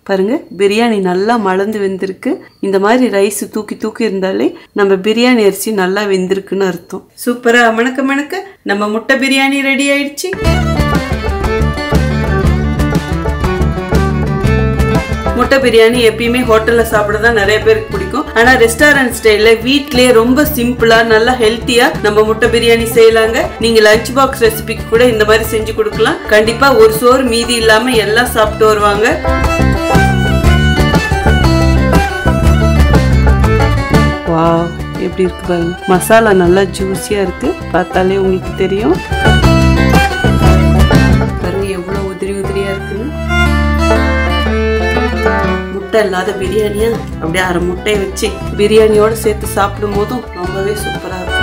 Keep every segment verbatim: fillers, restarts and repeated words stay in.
பாருங்க பிரியாணி நல்லா மலர்ந்து வெந்திருக்கு. இந்த மாதிரி ரைஸ் தூக்கி தூக்கி இருந்தாலே நம்ம பிரியாணி அரிசி நல்லா வெந்திருக்குன்னு அர்த்தம். சூப்பரா மணக்க மணக்க நம்ம முட்டை பிரியாணி ரெடி ஆயிடுச்சு. முட்டை பிரியாணி எப்பயுமே ஹோட்டல்ல சாப்பிட தான் நிறைய பேருக்கு பிடிக்கும். ஆனா ரெஸ்டாரண்ட் ஸ்டைல்ல வீட்லயே ரொம்ப சிம்பிளா நல்லா ஹெல்த்தியா நம்ம முட்டை பிரியாணி செய்யலாங்க. நீங்க லஞ்ச் பாக்ஸ் ரெசிபிக்கு கூட இந்த மாதிரி செஞ்சு கொடுக்கலாம். கண்டிப்பா ஒரு சோறு மீதி இல்லாம எல்லாம் சாப்பிட்டு வருவாங்க. வாவ், எப்படி இருக்கு பாருங்க. மசாலா நல்லா ஜூஸியா இருக்கு, பார்த்தாலே உங்களுக்கு தெரியும். பாருங்க எவ்வளவு உதிரி உதிரியா இருக்குன்னு. முட்டை இல்லாத பிரியாணியா அப்படியே அரை முட்டையை வச்சு பிரியாணியோட சேர்த்து சாப்பிடும் போதும் ரொம்பவே சூப்பரா இருக்கும்.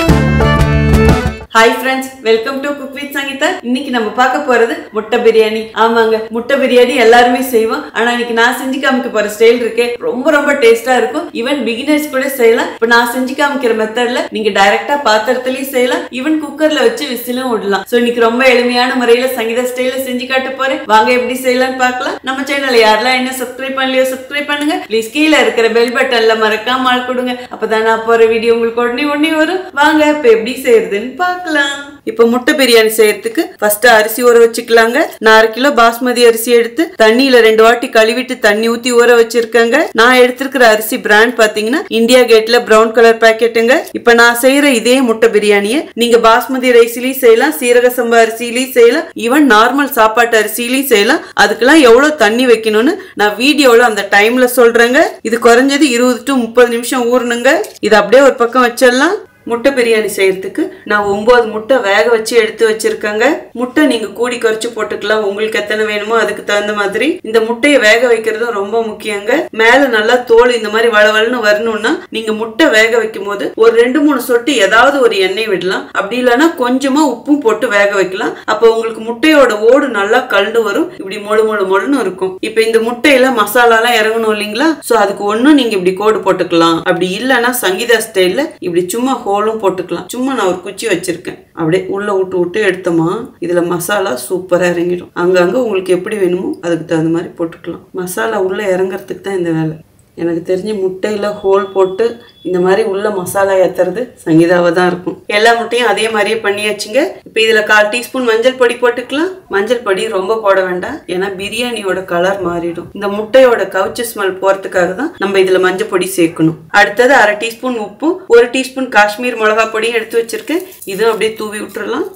Hi friends, welcome to cook with Sangeetha. இன்னைக்கு நம்ம பார்க்க போறது முட்டை பிரியாணி. ஆமாங்க, முட்டை பிரியாணி எல்லாருமே செய்வோம். ஆனா இன்னைக்கு நான் செஞ்சு காமிக்க போற ஸ்டைல் இருக்கே ரொம்ப ரொம்ப டேஸ்டா இருக்கும். ஈவன் பிகினர்ஸ் கூட செய்யலாம். இப்ப நான் செஞ்சு காமிக்கிற மெத்தட்ல நீங்க டைரக்டா பாத்திரத்திலயும் செய்யலாம், ஈவன் குக்கர்ல வச்சு விசிலும் விடலாம். சோ இன்னைக்கு ரொம்ப எளிமையான முறையில சங்கீதா ஸ்டைல செஞ்சு காட்ட போறேன். வாங்க எப்படி செய்யலாம்னு பார்க்கலாம். நம்ம சேனல்ல யாரெல்லாம் என்ன சப்ஸ்கிரைப் பண்ணலையோ சப்ஸ்கிரைப் பண்ணுங்க. ப்ளீஸ் கீழே இருக்கிற பெல் பட்டன்ல மறக்காம ஆள் கொடுங்க. அப்பதான் நான் போற வீடியோ உங்களுக்கு உடனே உடனே வரும். வாங்க இப்ப எப்படி செய்யறதுன்னு பார்க்கலாம். இப்ப முட்டை பிரியாணி செய்யறதுக்கு ஃபர்ஸ்ட் அரிசி ஊற வச்சுக்கலாங்க. நான் அரை கிலோ பாஸ்மதி அரிசி எடுத்து தண்ணியில ரெண்டு வாட்டி கழுவிட்டு தண்ணி ஊத்தி ஊற வச்சிருக்கேங்க. நான் எடுத்திருக்கிற அரிசி பிராண்ட் பாத்தீங்கன்னா இந்தியா கேட்ல பிரவுன் கலர் பாக்கெட்டுங்க. இப்ப நான் செய்யற இதே முட்டை பிரியாணியை நீங்க பாஸ்மதி ரைஸ்லயும் செய்யலாம், சீரக சம்பா அரிசியிலயும் செய்யலாம், ஈவன் நார்மல் சாப்பாட்டு அரிசியிலயும் செய்யலாம். அதுக்கெல்லாம் எவ்வளவு தண்ணி வைக்கணும்னு நான் வீடியோல அந்த டைம்ல சொல்றேங்க. இது குறைஞ்சது இருபது டு முப்பது நிமிஷம் ஊறணுங்க. இது அப்படியே ஒரு பக்கம் வச்சிடலாம். முட்டை பிரியாணி செய்யறதுக்கு நான் ஒன்பது முட்டை வேக வச்சு எடுத்து வச்சிருக்கேங்க. முட்டை நீங்க கூடி குறைச்சு போட்டுக்கலாம், உங்களுக்கு எத்தனை வேணுமோ அதுக்கு தகுந்த மாதிரி. இந்த முட்டையை வேக வைக்கிறதும் ரொம்ப முக்கியங்க. மேல நல்லா தோல் இந்த மாதிரி வளவலன்னு வரணும்னா நீங்க முட்டை வேக வைக்கும் போது ஒரு ரெண்டு மூணு சொட்டு ஏதாவது ஒரு எண்ணெய் விடலாம். அப்படி இல்லைன்னா கொஞ்சமா உப்பும் போட்டு வேக வைக்கலாம். அப்ப உங்களுக்கு முட்டையோட ஓடு நல்லா கலந்து வரும், இப்படி மொழு மொழு மொழுன்னு இருக்கும். இப்ப இந்த முட்டையில மசாலா எல்லாம் இறங்கணும் இல்லைங்களா? சோ அதுக்கு ஒண்ணும் நீங்க இப்படி கோடு போட்டுக்கலாம். அப்படி இல்லைன்னா சங்கீதா ஸ்டைல்ல இப்படி சும்மா ஹோலும் போட்டுக்கலாம். சும்மா நான் ஒரு குச்சி வச்சிருக்கேன், அப்படியே உள்ள விட்டு விட்டு எடுத்தோமா இதுல மசாலா சூப்பரா இறங்கிடும். அங்கங்க உங்களுக்கு எப்படி வேணுமோ அதுக்கு தகுந்த மாதிரி போட்டுக்கலாம். மசாலா உள்ள இறங்குறதுக்கு தான் இந்த வேலை. எனக்கு தெரிஞ்சு முட்டையில ஹோல் போட்டு இந்த மாதிரி உள்ள மசாலா ஏத்துறது சங்கீதாவா தான் இருக்கும். எல்லா முட்டையும் அதே மாதிரியே பண்ணியாச்சுங்க. இப்ப இதுல கால் டீஸ்பூன் மஞ்சள் பொடி போட்டுக்கலாம். மஞ்சள் பொடி ரொம்ப போட வேண்டாம், ஏன்னா பிரியாணியோட கலர் மாறிடும். இந்த முட்டையோட கவுச்சி ஸ்மெல் போறதுக்காக தான் நம்ம இதுல மஞ்சள் பொடி சேர்க்கணும். அடுத்தது அரை டீஸ்பூன் உப்பு, ஒரு டீஸ்பூன் காஷ்மீர் மிளகா பொடியும் எடுத்து வச்சிருக்கேன். இதுவும் அப்படியே தூவி விட்டுறலாம்.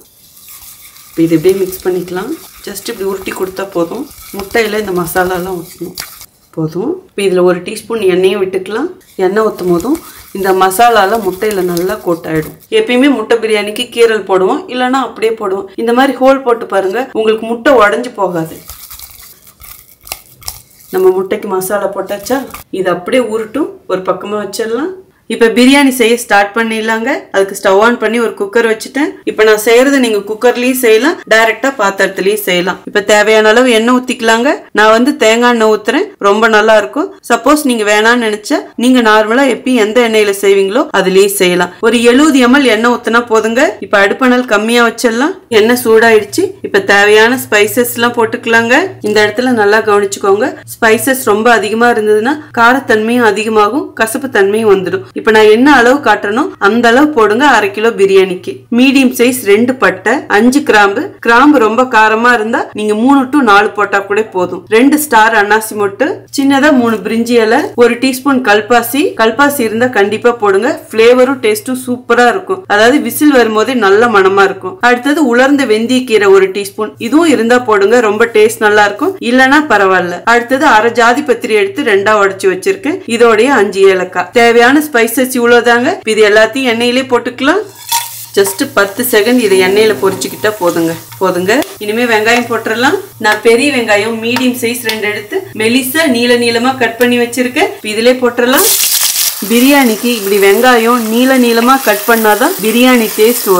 இப்போ இது அப்படியே மிக்ஸ் பண்ணிக்கலாம். ஜஸ்ட் இப்படி உருட்டி கொடுத்தா போதும். முட்டையில இந்த மசாலாலாம் ஊற்றணும் போதும். இப்போ இதில் ஒரு டீஸ்பூன் எண்ணெயும் விட்டுக்கலாம். எண்ணெய் ஊற்றும் போதும் இந்த மசாலாலாம் முட்டையில் நல்லா கோட்டாயிடும். எப்பயுமே முட்டை பிரியாணிக்கு கீரல் போடுவோம், இல்லைன்னா அப்படியே போடுவோம். இந்த மாதிரி ஹோல் போட்டு பாருங்க, உங்களுக்கு முட்டை உடஞ்சி போகாது. நம்ம முட்டைக்கு மசாலா போட்டாச்சா, இது அப்படியே உருட்டும், ஒரு பக்கமாக வச்சிடலாம். இப்ப பிரியாணி செய்ய ஸ்டார்ட் பண்ணிடலாங்க. அதுக்கு ஸ்டவ் ஆன் பண்ணி ஒரு குக்கர் வச்சுட்டேன். இப்ப நான் செய்யறது நீங்க குக்கர்லயும் செய்யலாம், டைரக்டா பாத்திரத்திலயும் செய்யலாம். இப்ப தேவையான அளவு எண்ணெய் ஊத்திக்கலாங்க. நான் வந்து தேங்காய் எண்ணெய் ஊத்துறேன், ரொம்ப நல்லா இருக்கும். சப்போஸ் நீங்க வேணாம்னு நினைச்சா நீங்க நார்மலா எப்பயும் எந்த எண்ணெயில செய்வீங்களோ அதுலயும் செய்யலாம். ஒரு எழுபது எம்எல் எண்ணெய் ஊத்தினா போதுங்க. இப்ப அடுப்பணல் கம்மியா வச்சிடலாம். எண்ணெய் சூடாயிடுச்சு. இப்ப தேவையான ஸ்பைசஸ் எல்லாம் போட்டுக்கலாங்க. இந்த இடத்துல நல்லா கவனிச்சுக்கோங்க, ஸ்பைசஸ் ரொம்ப அதிகமா இருந்ததுன்னா காரத்தன்மையும் அதிகமாகும், கசப்பு தன்மையும் வந்துடும். இப்ப நான் என்ன அளவு காட்டணும் அந்த அளவு போடுங்க. அரை கிலோ பிரியாணிக்கு மீடியம் சைஸ் ரெண்டு பட்டை, அஞ்சு கிராம்பு. கிராம்பு ரொம்ப காரமா இருந்தா நீங்க மூணு டு நாலு போட்டா கூட போதும். ரெண்டு ஸ்டார் அன்னாசி மொட்டு, சின்னதா மூணு பிரிஞ்சி இலை, ஒரு டீஸ்பூன் கல்பாசி. கல்பாசி இருந்தா கண்டிப்பா போடுங்க, பிளேவரும் டேஸ்டும் சூப்பரா இருக்கும். அதாவது விசில் வரும்போதே நல்ல மனமா இருக்கும். அடுத்தது உலர்ந்த வெந்தய கீரை ஒரு டீஸ்பூன், இதுவும் இருந்தா போடுங்க, ரொம்ப டேஸ்ட் நல்லா இருக்கும். இல்லனா பரவாயில்ல. அடுத்தது அரை ஜாதி பத்திரி எடுத்து ரெண்டா உடைச்சு வச்சிருக்கேன். இதோடைய அஞ்சு ஏலக்காய். தேவையான ஸ்பைசஸ் இவ்வளவுதாங்க. இது எல்லாத்தையும் எண்ணெயிலே போட்டுக்கலாம். ஜஸ்ட் பத்து செகண்ட் இதை எண்ணெயில பொரிச்சுக்கிட்டா போதுங்க போதுங்க இனிமே வெங்காயம் போட்டுடலாம். நான் பெரிய வெங்காயம் மீடியம் சைஸ் ரெண்டு எடுத்து மெலிசா நீள நீளமா கட் பண்ணி வச்சிருக்கேன். இதிலே போட்டுடலாம். பிரியாணிக்கு இப்படி வெங்காயம் நீள நீளமா கட் பண்ணாதான் பிரியாணி டேஸ்ட் வரும்.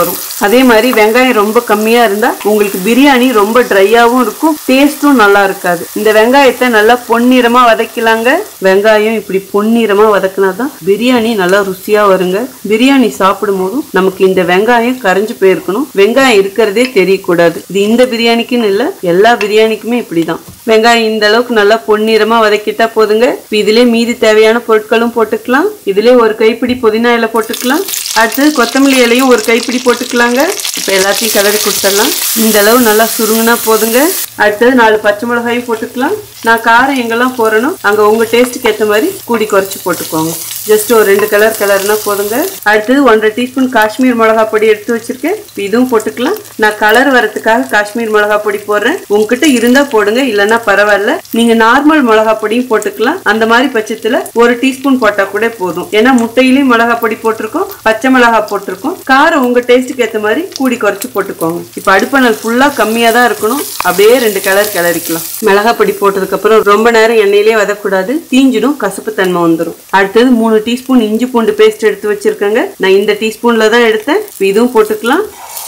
அதே மாதிரி வெங்காயம் ரொம்ப கம்மியா இருந்தா உங்களுக்கு பிரியாணி ரொம்ப ட்ரையாவும் இருக்கும், டேஸ்டும் நல்லா இருக்காது. இந்த வெங்காயத்தை நல்லா பொன்னிறமா வதக்கலாங்க. வெங்காயம் இப்படி பொன்னிறமா வதக்கினாதான் பிரியாணி நல்லா ருசியா வருங்க. பிரியாணி சாப்பிடும் போதும் நமக்கு இந்த வெங்காயம் கரைஞ்சு போயிருக்கணும், வெங்காயம் இருக்கிறதே தெரியக்கூடாது. இது இந்த பிரியாணிக்குன்னு இல்ல, எல்லா பிரியாணிக்குமே இப்படிதான். வெங்காயம் இந்த அளவுக்கு நல்லா பொன்னிறமா வதக்கிட்டா போதுங்க. இதுல மீதி தேவையான பொருட்களும் போட்டுக்கலாம். இதுல ஒரு கைப்பிடி புதினா இலை போட்டுக்கலாம். அடுத்து கொத்தமல்லி இலையும் ஒரு கைப்பிடி போட்டுக்கலாங்க. இப்ப எல்லாத்தையும் கிளறி கொடுத்துடலாம். இந்த அளவு நல்லா சுருங்கினா போதுங்க. அடுத்தது நாலு பச்சை மிளகாயும் போட்டுக்கலாம். நான் காரம் எங்கெல்லாம் போறேனோ அங்க உங்க டேஸ்ட்டுக்கு ஏற்ற மாதிரி கூடி குறைச்சி போட்டுக்கோங்க. ஜஸ்ட் ஒரு ரெண்டு கலர் கலர்னா போதுங்க. அடுத்தது ஒன்றரை டீஸ்பூன் காஷ்மீர் மிளகா பொடி எடுத்து வச்சிருக்கேன், இதுவும் போட்டுக்கலாம். நான் கலர் வரதுக்காக காஷ்மீர் மிளகா பொடி போடுறேன். உங்ககிட்ட இருந்தா போடுங்க, இல்லைன்னா பரவாயில்ல. நீங்க நார்மல் மிளகா பொடியும் போட்டுக்கலாம். அந்த மாதிரி பட்சத்துல ஒரு டீஸ்பூன் போட்டா கூட போதும். ஏன்னா முட்டையிலயும் மிளகா பொடி போட்டிருக்கோம், பச்சை மிளகா போட்டிருக்கோம். காரம் உங்க டேஸ்ட்டுக்கு ஏற்ற மாதிரி கூடி குறைச்சு போட்டுக்கோங்க. இப்ப அடுப்பணல் ஃபுல்லா கம்மியா தான் இருக்கணும். அப்படியே ரெண்டு கலர் கிளறிக்கலாம். மிளகா பொடி போட்டதுக்கு அப்புறம் ரொம்ப நேரம் எண்ணெயிலே வதக்கூடாது, தீஞ்சிடும், கசப்பு தன்மை வந்துடும். அடுத்தது மூணு டீஸ்பூன் இஞ்சி பூண்டு பேஸ்ட் எடுத்து வச்சிருக்கேங்க. நான் இந்த டீஸ்பூன்ல தான் எடுத்தேன். இதுவும் போட்டுக்கலாம்.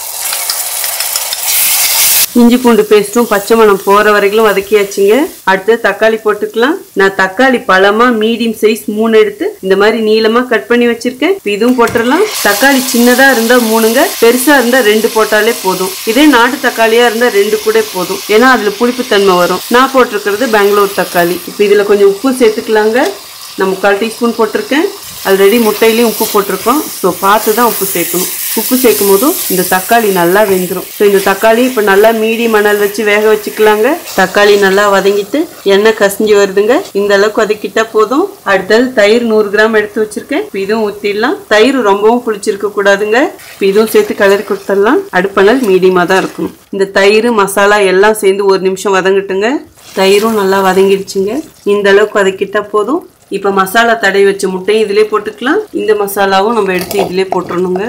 இஞ்சி பூண்டு பேஸ்ட்டும் பச்சை மணம் போற வரைக்கும் வதக்கியாச்சுங்க. அடுத்து தக்காளி போட்டுக்கலாம். நான் தக்காளி பழமா மீடியம் சைஸ் மூணு எடுத்து இந்த மாதிரி நீளமா கட் பண்ணி வச்சிருக்கேன். இதுவும் போட்டுடலாம். தக்காளி சின்னதா இருந்தா மூணுங்க, பெருசா இருந்தா ரெண்டு போட்டாலே போதும். இதே நாட்டு தக்காளியா இருந்தா ரெண்டு கூட போதும், ஏன்னா அதுல புளிப்பு தன்மை வரும். நான் போட்டிருக்கிறது பெங்களூர் தக்காளி. இப்ப இதுல கொஞ்சம் உப்பு சேர்த்துக்கலாங்க. நான் முக்கால் டீஸ்பூன் போட்டிருக்கேன். ஆல்ரெடி முட்டையிலையும் உப்பு போட்டிருக்கோம், ஸோ பார்த்து தான் உப்பு சேர்க்கணும். உப்பு சேர்க்கும் போதும் இந்த தக்காளி நல்லா வெந்துடும். ஸோ இந்த தக்காளி இப்போ நல்லா மீடியம் மணல் வச்சு வேக வச்சுக்கலாங்க. தக்காளி நல்லா வதங்கிட்டு எண்ணெய் கசிஞ்சு வருதுங்க. இந்த அளவுக்கு வதக்கிட்டா போதும். அடுத்தது தயிர் நூறு கிராம் எடுத்து வச்சிருக்கேன். இதுவும் ஊற்றிடலாம். தயிர் ரொம்பவும் புளிச்சிருக்க கூடாதுங்க. இப்போ இதுவும் சேர்த்து கலரி கொடுத்துடலாம். அடுப்பணல் மீடியமாக தான் இருக்கணும். இந்த தயிர் மசாலா எல்லாம் சேர்ந்து ஒரு நிமிஷம் வதங்கட்டுங்க. தயிரும் நல்லா வதங்கிடுச்சுங்க. இந்த அளவுக்கு வதக்கிட்டா போதும். இப்ப மசாலா தடவி வச்ச முட்டையும் இதிலே போட்டுக்கலாம். இந்த மசாலாவும் நம்ம எடுத்து இதிலே போட்டுறணுங்க.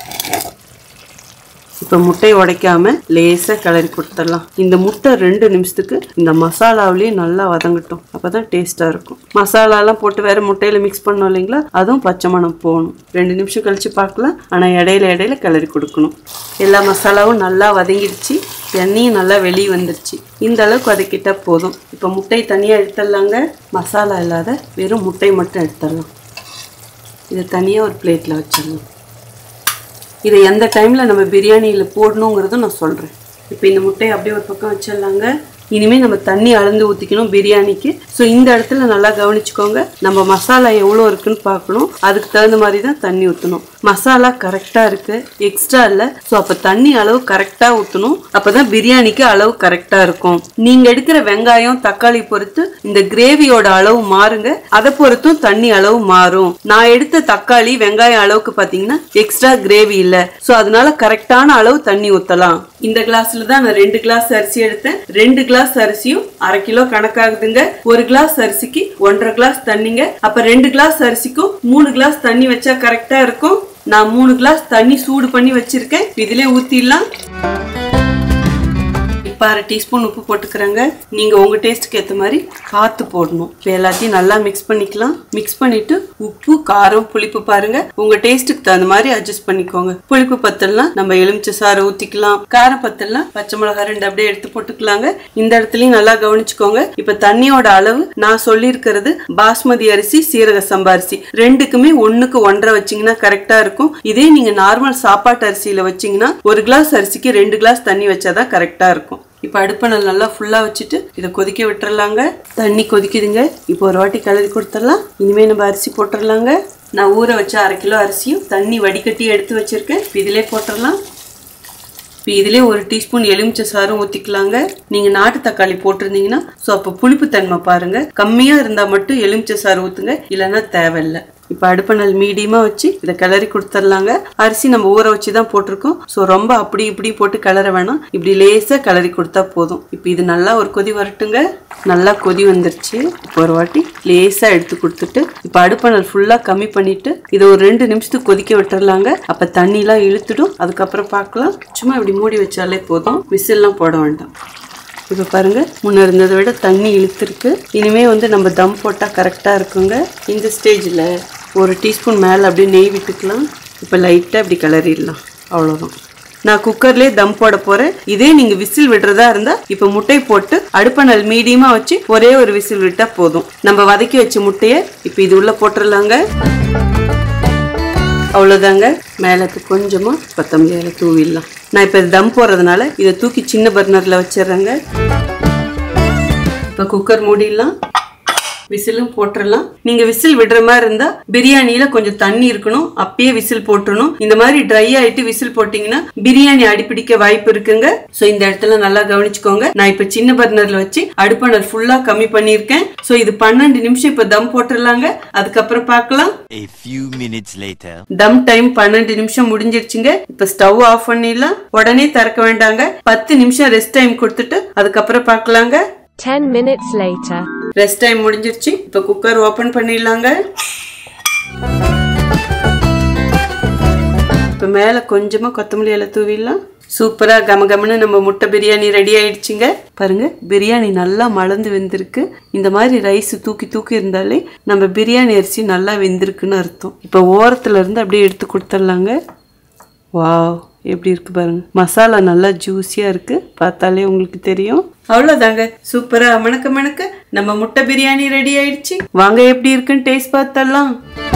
இப்ப முட்டையை உடைக்காம லேசா கிளறி கொடுத்துடலாம். இந்த முட்டை ரெண்டு நிமிஷத்துக்கு இந்த மசாலாவிலேயே நல்லா வதங்கட்டும், அப்பதான் டேஸ்டா இருக்கும். மசாலா எல்லாம் போட்டு வேற முட்டையில மிக்ஸ் பண்ணோம் இல்லைங்களா, அதுவும் பச்சை மணம் போகணும். ரெண்டு நிமிஷம் கழிச்சு பார்க்கலாம். ஆனா இடையில இடையில கிளறி கொடுக்கணும். எல்லா மசாலாவும் நல்லா வதங்கிடுச்சு, எண்ணெயும் நல்லா வெளியே வந்துருச்சு. இந்த அளவுக்கு வதக்கிட்டா போதும். இப்போ முட்டை தனியா எடுத்துடலாங்க. மசாலா இல்லாத வெறும் முட்டை மட்டும் எடுத்துடலாம். இதை தனியா ஒரு பிளேட்ல வச்சிடலாம். இதை எந்த டைம்ல நம்ம பிரியாணியில போடணுங்கிறதும் நான் சொல்றேன். இப்போ இந்த முட்டையை அப்படியே ஒரு பக்கம் வச்சிடலாங்க. இனிமே நம்ம தண்ணி அளந்து ஊத்திக்கணும் பிரியாணிக்கு. ஸோ இந்த இடத்துல நல்லா கவனிச்சுக்கோங்க. நம்ம மசாலா எவ்வளோ இருக்குன்னு பார்க்கணும், அதுக்கு தகுந்த மாதிரி தான் தண்ணி ஊற்றணும். மசாலா கரெக்டா இருக்கு, எக்ஸ்ட்ரா இல்லை. ஸோ அப்போ தண்ணி அளவு கரெக்டா ஊற்றணும். அப்பதான் பிரியாணிக்கு அளவு கரெக்டா இருக்கும். நீங்க எடுக்கிற வெங்காயம் தக்காளி பொறுத்து இந்த கிரேவியோட அளவு மாறுங்க, அதை பொறுத்தும் தண்ணி அளவு மாறும். நான் எடுத்த தக்காளி வெங்காயம் அளவுக்கு பாத்தீங்கன்னா எக்ஸ்ட்ரா கிரேவி இல்லை. ஸோ அதனால கரெக்டான அளவு தண்ணி ஊற்றலாம். இந்த கிளாஸ்ல தான் நான் ரெண்டு கிளாஸ் அரிசி எடுத்தேன். ரெண்டு கிளாஸ் அரிசியும் அரை கிலோ கணக்காகுதுங்க. ஒரு கிளாஸ் அரிசிக்கு ஒன்றரை கிளாஸ் தண்ணிங்க. அப்ப ரெண்டு கிளாஸ் அரிசிக்கும் மூணு கிளாஸ் தண்ணி வச்சா கரெக்டா இருக்கும். நான் மூணு கிளாஸ் தண்ணி சூடு பண்ணி வச்சிருக்கேன். இதுல ஊத்திடலாம். அரை டீஸ்பூன் உப்பு போட்டுக்கிறேங்க. நீங்க உங்க டேஸ்ட்டுக்கு ஏற்ற மாதிரி பார்த்து போடணும். இப்போ எல்லாத்தையும் நல்லா மிக்ஸ் பண்ணிக்கலாம். மிக்ஸ் பண்ணிட்டு உப்பு காரம் புளிப்பு பாருங்க, உங்க டேஸ்ட்டுக்கு தகுந்த மாதிரி அட்ஜஸ்ட் பண்ணிக்கோங்க. புளிப்பு பத்தலாம் நம்ம எலுமிச்சை சாறு ஊத்திக்கலாம். காரம் பத்தலாம் பச்சை மிளகாய் ரெண்டு அப்படியே எடுத்து போட்டுக்கலாங்க. இந்த இடத்துலயும் நல்லா கவனிச்சுக்கோங்க. இப்ப தண்ணியோட அளவு நான் சொல்லி இருக்கிறது பாஸ்மதி அரிசி சீரக சம்பா அரிசி ரெண்டுக்குமே ஒண்ணுக்கு ஒன்றரை வச்சீங்கன்னா கரெக்டா இருக்கும். இதே நீங்க நார்மல் சாப்பாட்டு அரிசியில வச்சீங்கன்னா ஒரு கிளாஸ் அரிசிக்கு ரெண்டு கிளாஸ் தண்ணி வச்சாதான் கரெக்டா இருக்கும். இப்போ அடுப்பணல் நல்லா ஃபுல்லா வச்சுட்டு இதை கொதிக்க விட்டுறலாங்க. தண்ணி கொதிக்குதுங்க. இப்போ ஒரு வாட்டி கலரி கொடுத்துடலாம். இனிமே நம்ம அரிசி போட்டுடலாங்க. நான் ஊற வச்ச அரை கிலோ அரிசியும் தண்ணி வடிகட்டி எடுத்து வச்சிருக்கேன். இதிலே போட்டுடலாம். இப்போ இதிலே ஒரு டீஸ்பூன் எலுமிச்சை சாறும் ஊற்றிக்கலாங்க. நீங்கள் நாட்டு தக்காளி போட்டிருந்தீங்கன்னா ஸோ அப்போ புளிப்பு தன்மை பாருங்க, கம்மியாக இருந்தால் மட்டும் எலுமிச்சை சாறு ஊற்றுங்க, இல்லைன்னா தேவையில்லை. இப்போ அடுப்பணல் மீடியமா வச்சு இதை கிளறி கொடுத்துடலாங்க. அரிசி நம்ம ஊற வச்சு தான் போட்டிருக்கோம். ஸோ ரொம்ப அப்படி இப்படி போட்டு கிளற வேணாம், இப்படி லேசா கிளறி கொடுத்தா போதும். இப்போ இது நல்லா ஒரு கொதி வரட்டுங்க. நல்லா கொதி வந்துருச்சு. இப்போ ஒரு வாட்டி லேசா எடுத்து கொடுத்துட்டு இப்போ அடுப்பணல் ஃபுல்லா கம்மி பண்ணிட்டு இதை ஒரு ரெண்டு நிமிஷத்துக்கு கொதிக்க விட்டுறலாங்க. அப்ப தண்ணி எல்லாம் இழுத்துடும். அதுக்கப்புறம் பார்க்கலாம். சும்மா இப்படி மூடி வச்சாலே போதும், விசில்லாம் போட வேண்டாம். இப்போ பாருங்க, முன்ன இருந்ததை விட தண்ணி இழுத்துருக்கு. இனிமே வந்து நம்ம தம் போட்டா கரெக்டா இருக்குங்க. இந்த ஸ்டேஜ்ல ஒரு டீஸ்பூன் மேலே அப்படியே நெய் விட்டுக்கலாம். இப்போ லைட்டாக இப்படி கிளறிடலாம், அவ்வளோதான். நான் குக்கர்லயே தம் போட போறேன். இதே நீங்க விசில் விடுறதா இருந்தா இப்ப முட்டை போட்டு அடுப்பணல் மீடியமா வச்சு ஒரே ஒரு விசில் விட்டா போதும். நம்ம வதக்கி வச்ச முட்டைய இப்ப இது உள்ள போட்டுடலாங்க. அவ்வளவுதாங்க. மேலக்கு கொஞ்சமா கொத்தமல்லி இலை தூவிடலாம். நான் இப்ப தம் போறதுனால இதை தூக்கி சின்ன பர்னர்ல வச்சிடுறேங்க. இப்ப குக்கர் மூடிடலாம். விசிலும் போட்டுடலாம். நீங்க விசில் விடுற மாதிரி இருந்தா பிரியாணியில கொஞ்சம் தண்ணி இருக்கணும், அப்பயே விசில் போட்டுறணும். இந்த மாதிரி ட்ரை ஆயிட்டு விசில் போட்டீங்கன்னா பிரியாணி அடிப்பிடிக்க வாய்ப்பு இருக்குங்க. சோ இந்த இடத்துல நல்லா கவனிச்சுக்கோங்க. நான் இப்ப சின்ன பர்னர்ல வச்சு அடுப்பணல் ஃபுல்லா கம்மி பண்ணிருக்கேன். சோ இது பன்னெண்டு நிமிஷம் இப்ப தம் போட்டுடலாங்க. அதுக்கப்புறம் பார்க்கலாம். A few minutes later. தம் டைம் பன்னெண்டு நிமிஷம் முடிஞ்சிருச்சுங்க. இப்ப ஸ்டவ் ஆஃப் பண்ணிடலாம். உடனே திறக்க வேண்டாங்க. பத்து நிமிஷம் ரெஸ்ட் டைம் கொடுத்துட்டு அதுக்கப்புறம் பார்க்கலாங்க. ten minutes later. Rest time முடிஞ்சிருச்சு. இப்ப குக்கர் ஓபன் பண்ணிடலாங்க. இப்ப மேல கொஞ்சமா கொத்தமல்லி இலை தூவிடலாம். சூப்பரா கமகமன்னு நம்ம முட்டை பிரியாணி ரெடி ஆயிடுச்சுங்க. பாருங்க பிரியாணி நல்லா மலர்ந்து வெந்திருக்கு. இந்த மாதிரி ரைஸ் தூக்கி தூக்கி இருந்தாலே நம்ம பிரியாணி அரிசி நல்லா வெந்திருக்குன்னு அர்த்தம். இப்ப ஓரத்துல இருந்து அப்படியே எடுத்து கொடுத்துடலாங்க. வாவ், எப்படி இருக்கு பாருங்க. மசாலா நல்லா ஜூஸியா இருக்கு, பார்த்தாலே உங்களுக்கு தெரியும். அவ்வளவுதாங்க. சூப்பரா மணக்க மணக்க நம்ம முட்டை பிரியாணி ரெடி ஆயிடுச்சு. வாங்க எப்படி இருக்குன்னு டேஸ்ட் பார்த்தலாம்.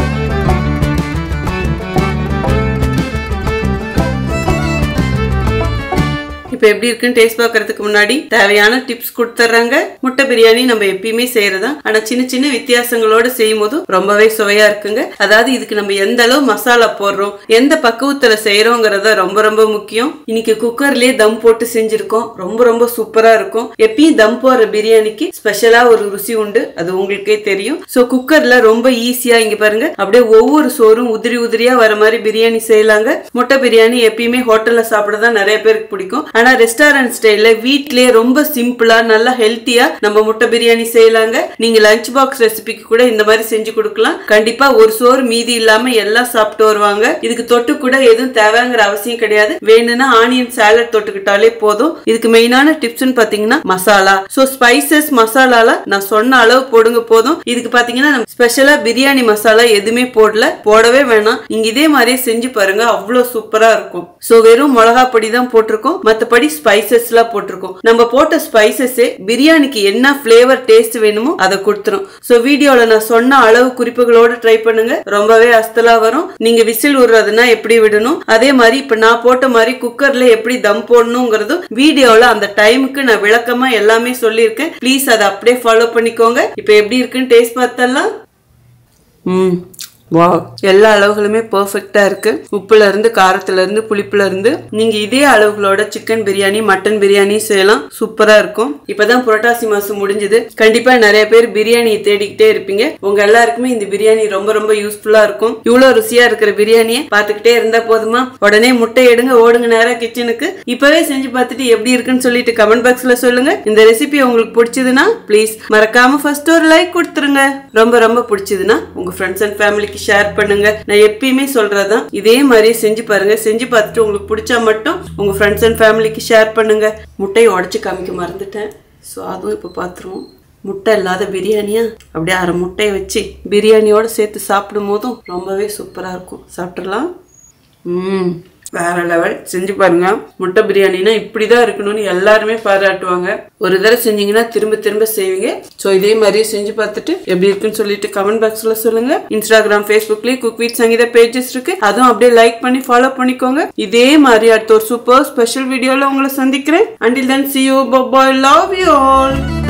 இப்ப எப்படி இருக்குன்னு டேஸ்ட் பார்க்கறதுக்கு முன்னாடி தேவையான டிப்ஸ் கொடுத்துறாங்க. முட்டை பிரியாணி நம்ம எப்பயுமே செய்யறதா, ஆனா சின்ன சின்ன வித்தியாசங்களோட செய்யும் போது ரொம்பவே சுவையா இருக்குங்க. அதாவது இதுக்கு நம்ம எந்த அளவு மசாலா போடுறோம், எந்த பக்குவத்துல செய்யறோங்கிறத ரொம்ப ரொம்ப முக்கியம். இன்னைக்கு குக்கர்லயே தம் போட்டு செஞ்சிருக்கோம். ரொம்ப ரொம்ப சூப்பரா இருக்கும். எப்பயும் தம் போடுற பிரியாணிக்கு ஸ்பெஷலா ஒரு ருசி உண்டு, அது உங்களுக்கே தெரியும். சோ குக்கர்ல ரொம்ப ஈஸியா இங்க பாருங்க அப்படியே ஒவ்வொரு சோறும் உதிரி உதிரியா வர மாதிரி பிரியாணி செய்யலாங்க. முட்டை பிரியாணி எப்பயுமே ஹோட்டல்ல சாப்பிடதான் நிறைய பேருக்கு பிடிக்கும். ஆனா ரெஸ்டாரண்ட் ஸ்டைல்ல வீட்லயே ரொம்ப சிம்பிளா நல்லா ஹெல்த்தியா நம்ம முட்டை பிரியாணி செய்யலாங்க. நீங்க லஞ்ச் பாக்ஸ் ரெசிபிக்கு கூட இந்த மாதிரி செஞ்சு கொடுக்கலாம். கண்டிப்பா ஒரு சோறு மீதி இல்லாம எல்லாம் சாப்பிட்டு வருவாங்க. இதுக்கு தொட்டு கூட எதுவும் தேவைங்கிற அவசியம் கிடையாது. வேணும்னா ஆனியன் சாலட் தொட்டுக்கிட்டாலே போதும். இதுக்கு மெயினான டிப்ஸ்னு பாத்தீங்கன்னா மசாலா. சோ ஸ்பைசஸ் மசாலால நான் சொன்ன அளவு போடுங்க போதும். இதுக்கு பாத்தீங்கன்னா நம்ம ஸ்பெஷலா பிரியாணி மசாலா எதுவுமே போடல, போடவே வேணாம். நீங்க இதே மாதிரியே செஞ்சு பாருங்க, அவ்வளவு சூப்பரா இருக்கும். சோ வெறும் மிளகா பொடி தான் போட்டிருக்கோம், மத்தபடி ஸ்பைசஸ் எல்லாம் போட்டிருக்கோம். நம்ம போட்ட ஸ்பைசஸ் பிரியாணிக்கு என்ன பிளேவர் டேஸ்ட் வேணுமோ அதை கொடுத்துரும். சோ வீடியோல நான் சொன்ன அளவு குறிப்புகளோட ட்ரை பண்ணுங்க, ரொம்பவே அஸ்தலா வரும். நீங்க விசில் விடுறதுன்னா எப்படி விடணும், அதே மாதிரி இப்ப நான் போட்ட மாதிரி குக்கர்ல எப்படி தம் போடணுங்கிறது வீடியோல அந்த டைமுக்கு நான் விளக்கமா எல்லாமே சொல்லியிருக்கேன். ப்ளீஸ் அதை அப்படியே ஃபாலோ பண்ணிக்கோங்க. இப்ப எப்படி இருக்குன்னு டேஸ்ட் பார்த்தலாம். ம் வாவ், எல்லா அளவுகளுமே பெர்ஃபெக்ட்டா இருக்கு. உப்புல இருந்து காரத்துல இருந்து புளிப்புல இருந்து நீங்க இதே அளவுகளோட சிக்கன் பிரியாணி மட்டன் பிரியாணி செய்யலாம், சூப்பரா இருக்கும். இப்பதான் புரட்டாசி மாசம் முடிஞ்சது. கண்டிப்பா நிறைய பேர் பிரியாணியை தேடிக்கிட்டே இருப்பீங்க. உங்க எல்லாருக்குமே இந்த பிரியாணி ரொம்ப ரொம்ப யூஸ்ஃபுல்லா இருக்கும். இவ்வளவு ருசியா இருக்கிற பிரியாணியை பாத்துக்கிட்டே இருந்தா போதுமா? உடனே முட்டை எடுங்க, ஓடுங்க நேரா கிச்சனுக்கு. இப்பவே செஞ்சு பார்த்துட்டு எப்படி இருக்குன்னு சொல்லிட்டு கமெண்ட் பாக்ஸ்ல சொல்லுங்க. இந்த ரெசிபி உங்களுக்கு பிடிச்சதுன்னா ப்ளீஸ் மறக்காம ஃபர்ஸ்ட் ஒரு லைக் கொடுத்துருங்க. ரொம்ப ரொம்ப பிடிச்சதுன்னா உங்க ஃப்ரெண்ட்ஸ் அண்ட் ஃபேமிலிக்கு ஷேர் பண்ணுங்க. நான் எப்பயுமே சொல்றதான், இதே மாதிரி செஞ்சு பாருங்க. செஞ்சு பார்த்துட்டு உங்களுக்கு பிடிச்சா மட்டும் உங்க ஃப்ரெண்ட்ஸ் அண்ட் ஃபேமிலிக்கு ஷேர் பண்ணுங்க. முட்டையை உடைச்சு காமிக்க மறந்துட்டேன். ஸோ அதுவும் இப்போ பார்த்துருவோம். முட்டை இல்லாத பிரியாணியா அப்படியே அரை முட்டையை வச்சு பிரியாணியோட சேர்த்து சாப்பிடும் போதும் ரொம்பவே சூப்பரா இருக்கும். சாப்பிட்றலாம். ம் வேற லெவல். செஞ்சு பாருங்க. முட்டை பிரியாணினா இப்படிதான் இருக்கணும்னு எல்லாருமே பாராட்டுவாங்க. ஒரு தடவை செஞ்சீங்கன்னா திரும்ப திரும்ப செய்வீங்க. சோ இதே மாதிரியே செஞ்சு பார்த்துட்டு எப்படி இருக்குன்னு சொல்லிட்டு கமெண்ட் பாக்ஸ்ல சொல்லுங்க. இன்ஸ்டாகிராம், ஃபேஸ்புக்லயே குக் வித் சங்கீதா பேஜஸ் இருக்கு, அதுவும் அப்படியே லைக் பண்ணி ஃபாலோ பண்ணிக்கோங்க. இதே மாதிரி அடுத்த ஒரு சூப்பர் ஸ்பெஷல் வீடியோல உங்களை சந்திக்கிறேன். Until then, see you. Bye bye. Love you all.